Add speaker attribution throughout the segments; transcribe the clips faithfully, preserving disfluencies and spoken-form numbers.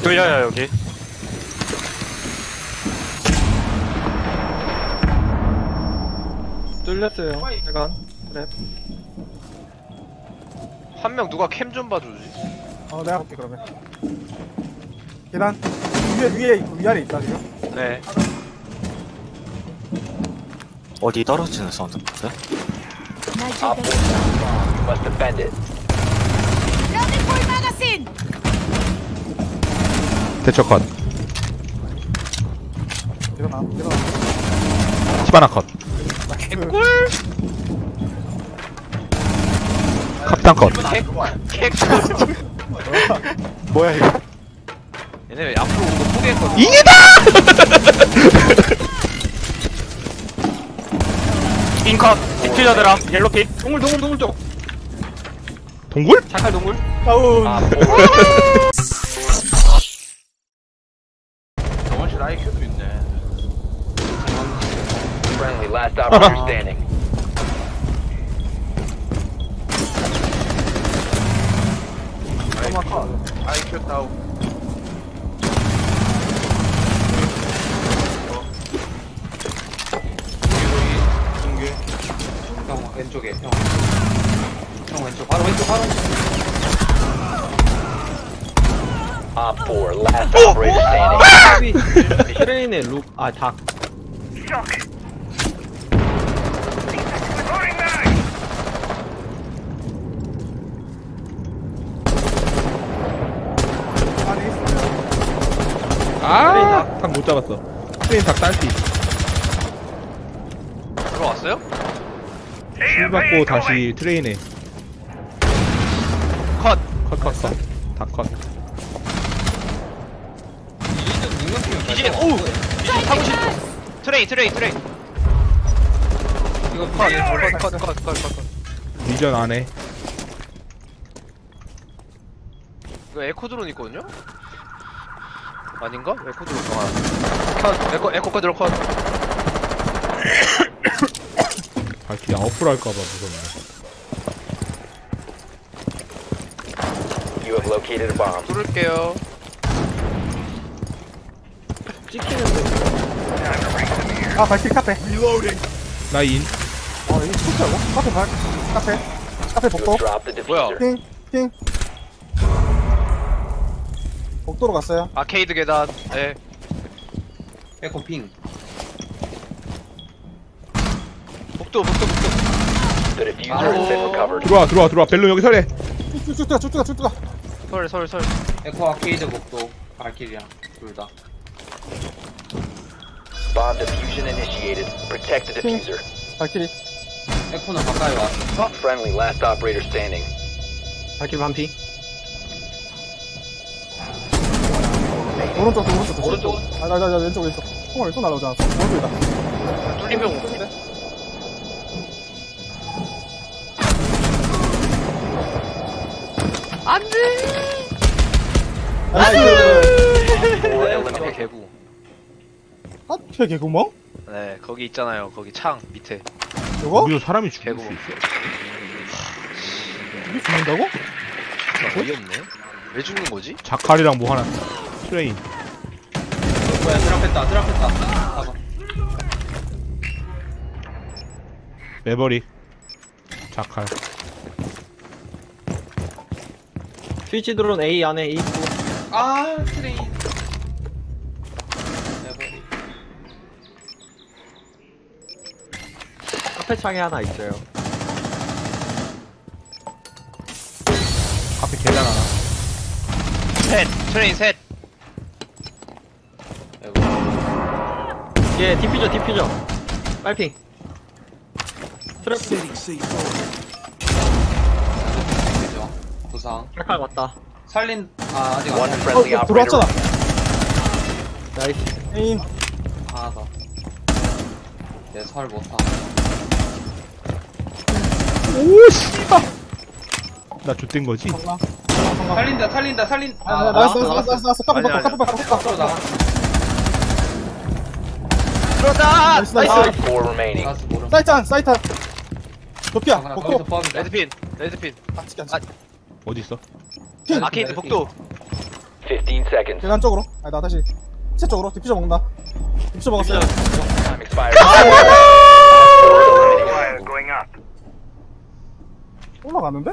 Speaker 1: 돌려요 여기.
Speaker 2: 뚫렸어요. 잠깐. 그래.
Speaker 1: 한 명 누가 캠 좀 봐주지.
Speaker 2: 어 내가 볼게 그러면. 계단 위에 위에 있고 위아래 있다 지금.
Speaker 1: 네.
Speaker 3: 어디 떨어지는 사운드 같아?
Speaker 4: Op four you must defend it.
Speaker 5: Loading full magazine.
Speaker 6: 대처 컷.
Speaker 2: 일어나 일어나.
Speaker 6: 히바나 컷.
Speaker 1: 개꿀.
Speaker 6: 컵탄 컷.
Speaker 1: 개꿀.
Speaker 2: 뭐야 이거?
Speaker 1: 얘네 왜 앞으로 오는 거 포기했거든.
Speaker 6: 이기다!
Speaker 1: 빈컷. 디퓨저들아. 옐로핀. 동물 동물 동물 쪽.
Speaker 6: 동굴?
Speaker 1: 자칼 동물.
Speaker 2: 다운.
Speaker 1: 아 뭐. 저번실 아이큐도 있네.
Speaker 4: Friendly last operator standing.
Speaker 1: 아이큐 다운.
Speaker 7: 형 왼쪽에 형. 형 왼쪽 바로 왼쪽 바로.
Speaker 4: Op four last operator standing.
Speaker 2: 트레인의 룩. 아 닭.
Speaker 6: 아! 닭 못 잡았어. 트레인 닭 딸피.
Speaker 1: 들어왔어요?
Speaker 6: 실 받고 다시 트레인에.
Speaker 1: 컷.
Speaker 6: 컷, 컷, 컷. 닭 컷.
Speaker 1: 이제 오. 이제 타고 싶어. 트레인 트레인 트레인. 이거 컷컷컷컷컷컷.
Speaker 6: 리전 안에.
Speaker 1: 이거 에코 드론 있거든요? 아닌가? 에코 드론 아. 컷 에코 에코 컷 드론 컷.
Speaker 6: 발키리 아웃풀 할까봐 무섭네.
Speaker 4: You have located a bomb.
Speaker 1: 뚫을게요.
Speaker 2: 아 발키리 카페.
Speaker 6: 나 인.
Speaker 2: 어 이거 진짜고? 카페 발. 카페. 카페
Speaker 4: You
Speaker 2: 복도.
Speaker 4: have dropped the diffuser.
Speaker 1: 뭐야?
Speaker 2: 핑 핑. 복도로 갔어요.
Speaker 1: 아케이드 계단. 네.
Speaker 7: 에코 핑.
Speaker 1: 복도 복도 복도.
Speaker 4: The diffuser has been recovered.
Speaker 6: 들어와, 들어와, 들어와. 벨로 여기 서래.
Speaker 2: 쭉쭉 들어가 쭉쭉 쭉 들어가.
Speaker 1: 설 설 설.
Speaker 7: 에코 아케이드 복도 발키리랑 둘 다.
Speaker 4: Bomb diffusion initiated. Protect the diffuser.
Speaker 2: 발키리.
Speaker 7: 에코는 가까이 왔어.
Speaker 4: Friendly last operator standing.
Speaker 2: 발키리 반피. 오른쪽 오른쪽
Speaker 1: 오른쪽.
Speaker 2: 아나나 왼쪽 왼쪽. 총알 왼쪽 날라오지 않았어. 오른쪽이다.
Speaker 1: 뚫리면 오는데?
Speaker 2: 나이스.
Speaker 4: Four
Speaker 1: 앞에
Speaker 4: eliminated.
Speaker 1: 개구.
Speaker 2: 앞에 개구멍?
Speaker 1: 네 거기 있잖아요. 거기 창 밑에.
Speaker 2: 요거?
Speaker 6: 여기서 사람이 죽을
Speaker 1: 개구.
Speaker 6: 수 있어?
Speaker 2: 이게 죽는다고?
Speaker 1: 어이없네. 왜 죽는 거지?
Speaker 6: 자칼이랑 뭐 하나. 트레인.
Speaker 7: 뭐야 드랍했다 드랍했다. 봐봐.
Speaker 6: 매버릭. 자칼.
Speaker 2: 스위치 드론 A 안에 A 있고.
Speaker 7: 아 트레인. 내버리.
Speaker 2: 앞에 창에 하나 있어요.
Speaker 6: 앞에 계단 하나.
Speaker 1: 셋. 트레인 셋.
Speaker 2: 예, 디퓨저, 디퓨저. 빨핑. 트랩.
Speaker 7: 그죠. 부상.
Speaker 2: 칼 왔다.
Speaker 7: 살린 아 아직 안
Speaker 4: One
Speaker 7: 살린.
Speaker 4: friendly
Speaker 2: 어,
Speaker 4: operator.
Speaker 2: 들어왔잖아. 나이스. 에임.
Speaker 7: 하나 더. 내설 못하.
Speaker 6: 오, 씨발! 나 좆된 거지?
Speaker 2: 성공.
Speaker 7: 살린다 살린다 살린.
Speaker 2: 아, 나왔어, 나왔어, 나왔어, 나왔어. 카페
Speaker 1: 아니야,
Speaker 2: 바꿔, 카페 바꿔, 카페
Speaker 7: 앞으로
Speaker 2: 바꿔.
Speaker 7: 나가.
Speaker 1: 들어다.
Speaker 2: 나이스, 나이스.
Speaker 4: Four remaining.
Speaker 7: 가스 모름.
Speaker 2: 사이트 안, 사이트 안. 도피야,
Speaker 7: 아, 그냥
Speaker 2: 복도.
Speaker 7: 거기서 포함이다.
Speaker 1: 레드핀. 레드핀.
Speaker 2: 아, 치기 안
Speaker 1: 아,
Speaker 2: 치기.
Speaker 6: 어디 있어?
Speaker 2: 핑.
Speaker 1: 아케이드 복도.
Speaker 4: fifteen seconds.
Speaker 2: 계단 쪽으로. 아니 나 다시 체 쪽으로. 디퓨저 먹는다. 디퓨저 먹었어요.
Speaker 4: Time expired.
Speaker 2: 올라갔는데?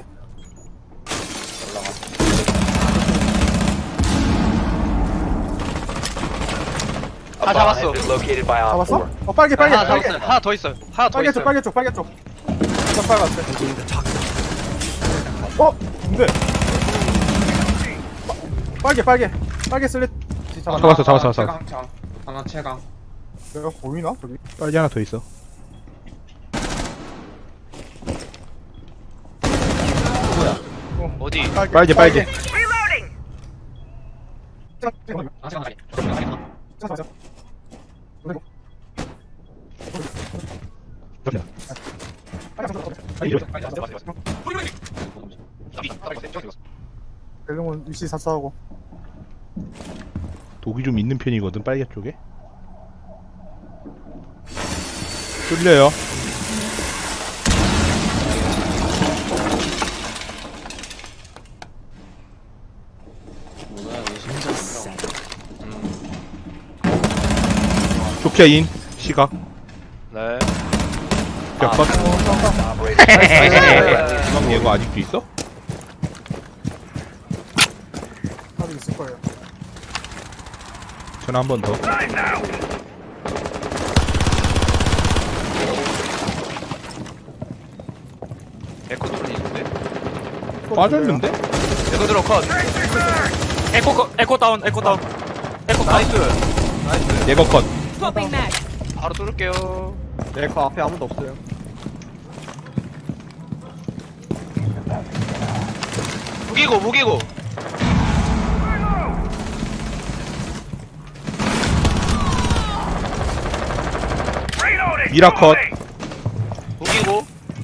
Speaker 1: 다 잡았어.
Speaker 4: Has been located by Op
Speaker 2: 잡았어?
Speaker 4: four.
Speaker 2: 어 빨개 빨개
Speaker 1: 하나
Speaker 2: 빨개.
Speaker 1: 잡았어요. 하나 더 있어요. 하나 더
Speaker 2: 빨개 쪽
Speaker 1: 있어요.
Speaker 2: 빨개 쪽 빨개 쪽. 일단 빨갛대. 어? 뭔데? 빠- 빨개 빨개 빨개 슬릿.
Speaker 6: 잡았어, 잡았어, 잡았어.
Speaker 7: 최강 장. 하나 최강.
Speaker 2: 내가 보이나 저기?
Speaker 6: 빨리 하나 더 있어.
Speaker 1: 어디?
Speaker 6: 빨개, 빨개.
Speaker 7: 아 최강 자리.
Speaker 2: 벨롱은 위치 삽사하고.
Speaker 6: 독이 좀 있는 편이거든, 빨개 쪽에. 뚫려요. 조케인 시각
Speaker 1: 네.
Speaker 6: 벽컷.
Speaker 4: Operator.
Speaker 6: 지금 얘가 아직도 있어?
Speaker 2: 아직 있을 거예요.
Speaker 6: 전화 한 번 더.
Speaker 1: 에코 뚫은 있는데?
Speaker 6: 빠졌는데?
Speaker 1: 에코 들어 컷.
Speaker 3: 에코 거- 에코 다운 에코 다운 에코 다운.
Speaker 1: 나이스. 나이스.
Speaker 6: 얘거 컷.
Speaker 5: Swapping mag.
Speaker 1: 바로 뚫을게요.
Speaker 2: 내그 앞에 아무도 없어요.
Speaker 1: 무기고 무기고.
Speaker 6: 미라 컷.
Speaker 1: 무기고.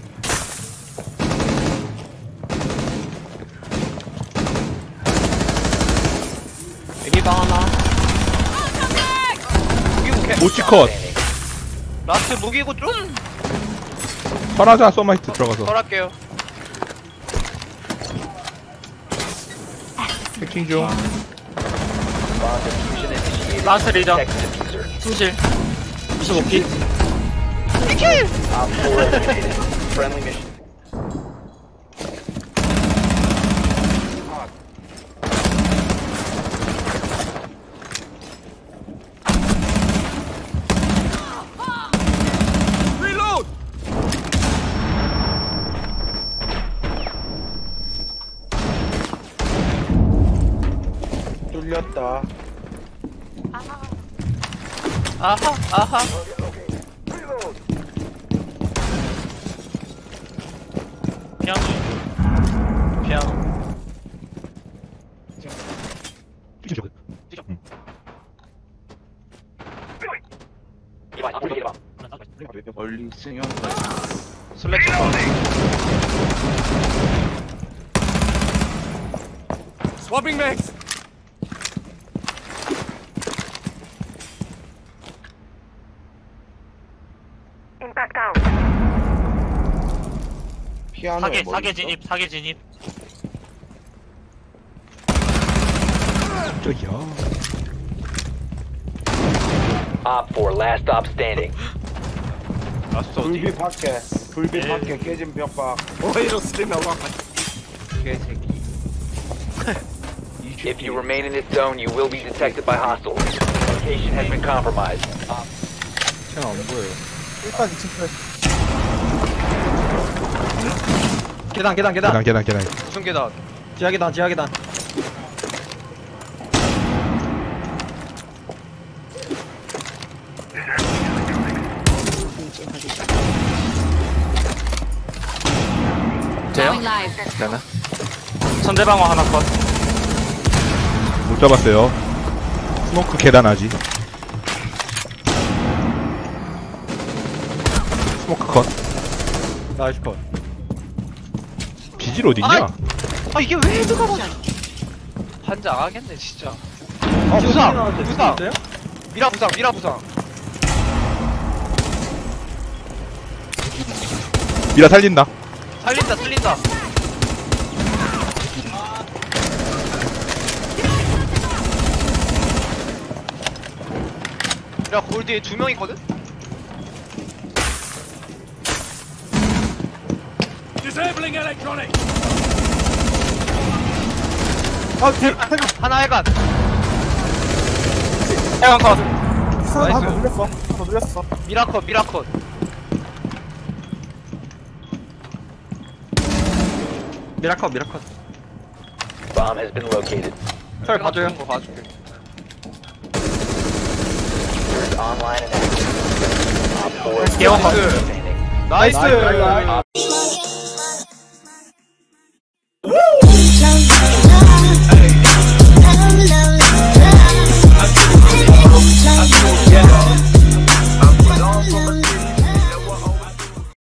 Speaker 1: 애기방 하나. 무기고 캐.
Speaker 6: 모치 컷.
Speaker 1: 라스트 무기고 좀.
Speaker 6: 설하자 서마이트 들어가서.
Speaker 1: 설할게요.
Speaker 6: 해킹 중.
Speaker 4: Bomb diffusion initiated.
Speaker 3: 라스트 리전
Speaker 4: Protect the diffuser.
Speaker 3: 숨실 이십오 피.
Speaker 4: Op four eliminated. Friendly mission.
Speaker 7: 뚫렸다.
Speaker 1: 아하 아하. 피아노. 피아노.
Speaker 7: 멀리 있으면
Speaker 1: 슬래치 컷.
Speaker 3: 스와핑 맥스.
Speaker 7: 피아노
Speaker 3: 사계
Speaker 7: 멀리
Speaker 3: 사계
Speaker 7: 있어?
Speaker 3: 진입 사계 진입.
Speaker 6: 저기야.
Speaker 4: Op four last stop standing.
Speaker 1: 라스트 어디?
Speaker 7: 불비 밖에. 불비
Speaker 3: 예.
Speaker 7: 밖에 깨진 벽박. 개새끼.
Speaker 4: If you remain in this zone, you will be detected by hostiles. Location has been compromised.
Speaker 2: 일단 이 층 플레이.
Speaker 1: 계단 계단 계단.
Speaker 6: 계단 계단 계단.
Speaker 1: 무슨 계단?
Speaker 8: 지하 계단 지하 계단
Speaker 3: 돼요?
Speaker 5: Going live.
Speaker 3: 되나? 선대방어 하나 컷.
Speaker 6: 못 잡았어요. 스모크 계단 아직. 스모크 컷.
Speaker 8: 나이스 컷
Speaker 6: 비질 어딨냐?
Speaker 1: 아 이게 왜 헤드가 맞아? 반장 하겠네 진짜. 어 부상 부상. 미라 부상 미라 부상.
Speaker 6: 미라 살린다.
Speaker 1: 살린다 살린다. 야 골드에 두 명 있거든?
Speaker 2: 아 뒤에 해가
Speaker 1: 하나 해간.
Speaker 3: 해강 컷.
Speaker 2: 하나
Speaker 1: 나이스.
Speaker 2: 더 눌렸어. 하나 더 눌렸어.
Speaker 1: 미라컷 미라컷.
Speaker 8: 미라컷 미라컷.
Speaker 4: Bomb has been located.
Speaker 8: 설 봐줘요.
Speaker 1: 거 봐줄게.
Speaker 4: Is online and active. Op four is
Speaker 3: 개원 컷.
Speaker 4: standing.
Speaker 1: 나이스.
Speaker 2: 나이스.
Speaker 4: Op